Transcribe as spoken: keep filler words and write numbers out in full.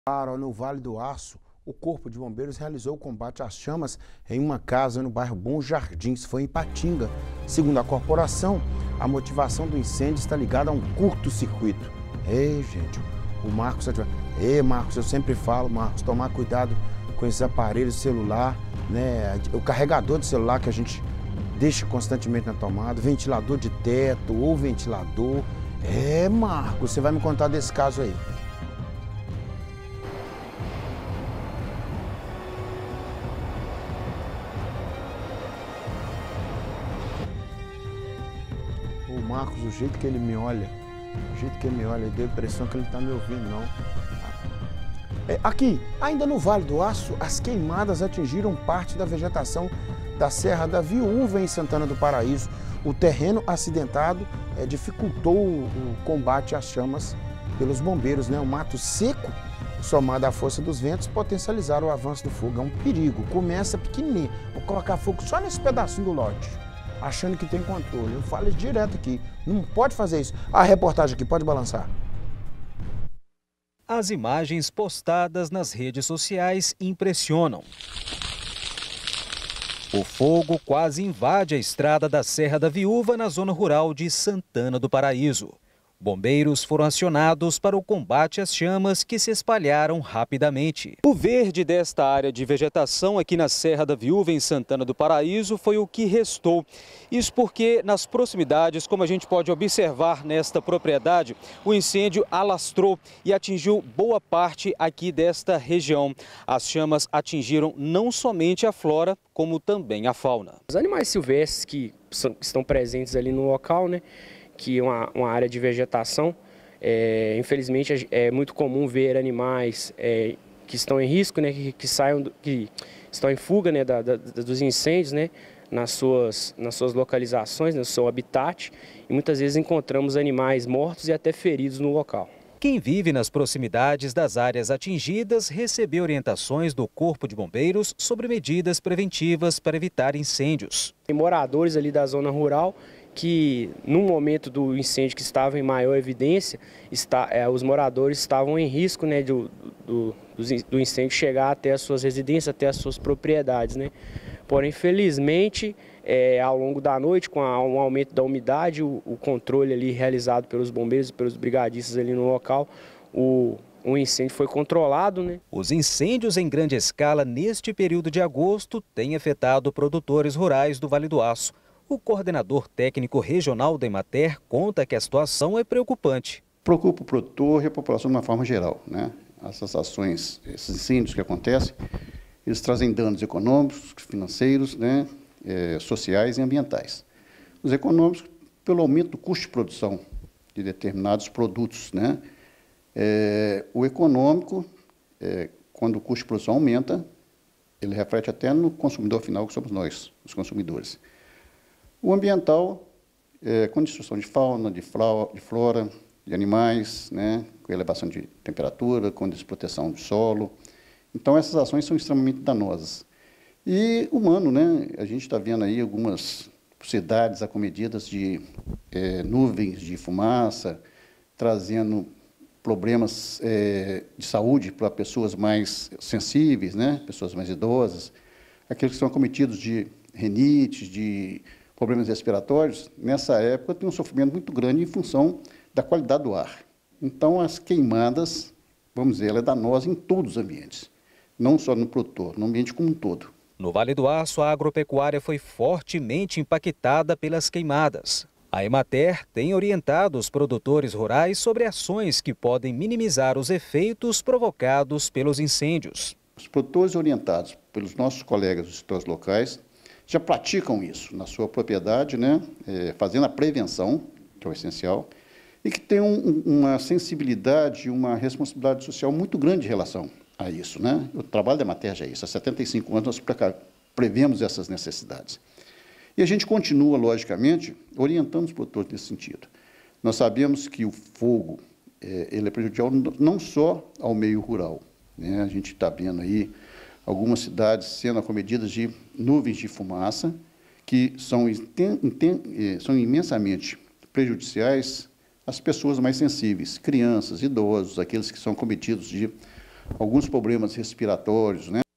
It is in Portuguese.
No Vale do Aço, o Corpo de Bombeiros realizou o combate às chamas em uma casa no bairro Bom Jardim, isso foi em Ipatinga. Segundo a corporação, a motivação do incêndio está ligada a um curto-circuito. Ei, gente, o Marcos... Ei, Marcos, eu sempre falo, Marcos, tomar cuidado com esses aparelhos celular, né? O carregador de celular que a gente deixa constantemente na tomada, ventilador de teto ou ventilador. É, Marcos, você vai me contar desse caso aí. O Marcos, o jeito que ele me olha, o jeito que ele me olha, deu a impressão que ele não está me ouvindo, não. É, aqui, ainda no Vale do Aço, as queimadas atingiram parte da vegetação da Serra da Viúva, em Santana do Paraíso. O terreno acidentado é, dificultou o, o combate às chamas pelos bombeiros, né? O mato seco, somado à força dos ventos, potencializaram o avanço do fogo. É um perigo. Começa pequenininho. Vou colocar fogo só nesse pedacinho do lote, achando que tem controle. Eu falo direto aqui, não pode fazer isso. A reportagem aqui, pode balançar. As imagens postadas nas redes sociais impressionam. O fogo quase invade a estrada da Serra da Viúva, na zona rural de Santana do Paraíso. Bombeiros foram acionados para o combate às chamas, que se espalharam rapidamente. O verde desta área de vegetação aqui na Serra da Viúva, em Santana do Paraíso, foi o que restou. Isso porque nas proximidades, como a gente pode observar nesta propriedade, o incêndio alastrou e atingiu boa parte aqui desta região. As chamas atingiram não somente a flora, como também a fauna. Os animais silvestres que são, estão presentes ali no local, né? Que é uma, uma área de vegetação, é, infelizmente é muito comum ver animais é, que estão em risco, né, que, que, saiam, que estão em fuga, né, da, da, dos incêndios, né, nas, suas, nas suas localizações, no seu habitat, e muitas vezes encontramos animais mortos e até feridos no local. Quem vive nas proximidades das áreas atingidas recebeu orientações do Corpo de Bombeiros sobre medidas preventivas para evitar incêndios. Tem moradores ali da zona rural que, no momento do incêndio que estava em maior evidência, está, é, os moradores estavam em risco, né, do, do, do incêndio chegar até as suas residências, até as suas propriedades, né? Porém, felizmente, é, ao longo da noite, com a, um aumento da umidade, o, o controle ali realizado pelos bombeiros e pelos brigadistas ali no local, o, o incêndio foi controlado, né? Os incêndios em grande escala neste período de agosto têm afetado produtores rurais do Vale do Aço. O coordenador técnico regional da Emater conta que a situação é preocupante. Preocupa o produtor e a população de uma forma geral, né? Essas ações, esses incêndios que acontecem, eles trazem danos econômicos, financeiros, né? É, sociais e ambientais. Os econômicos, pelo aumento do custo de produção de determinados produtos, né? É, o econômico, é, quando o custo de produção aumenta, ele reflete até no consumidor final, que somos nós, os consumidores. O ambiental, é, com destruição de fauna, de, flora, de flora, de animais, né, com elevação de temperatura, com desproteção do solo. Então, essas ações são extremamente danosas. E humano, né, a gente está vendo aí algumas cidades acometidas de é, nuvens de fumaça, trazendo problemas é, de saúde para pessoas mais sensíveis, né, pessoas mais idosas, aqueles que são acometidos de rinite, de problemas respiratórios, nessa época tem um sofrimento muito grande em função da qualidade do ar. Então, as queimadas, vamos dizer, ela é danosa em todos os ambientes, não só no produtor, no ambiente como um todo. No Vale do Aço, a agropecuária foi fortemente impactada pelas queimadas. A Emater tem orientado os produtores rurais sobre ações que podem minimizar os efeitos provocados pelos incêndios. Os produtores orientados pelos nossos colegas dos setores locais já praticam isso na sua propriedade, né, é, fazendo a prevenção, que é o essencial, e que tem um, uma sensibilidade, uma responsabilidade social muito grande em relação a isso, né? O trabalho da Emater já é isso. Há setenta e cinco anos nós prevemos essas necessidades. E a gente continua, logicamente, orientando os produtores nesse sentido. Nós sabemos que o fogo é, ele é prejudicial não só ao meio rural, né? A gente está vendo aí algumas cidades sendo acometidas de nuvens de fumaça, que são, são imensamente prejudiciais às pessoas mais sensíveis, crianças, idosos, aqueles que são acometidos de alguns problemas respiratórios, né?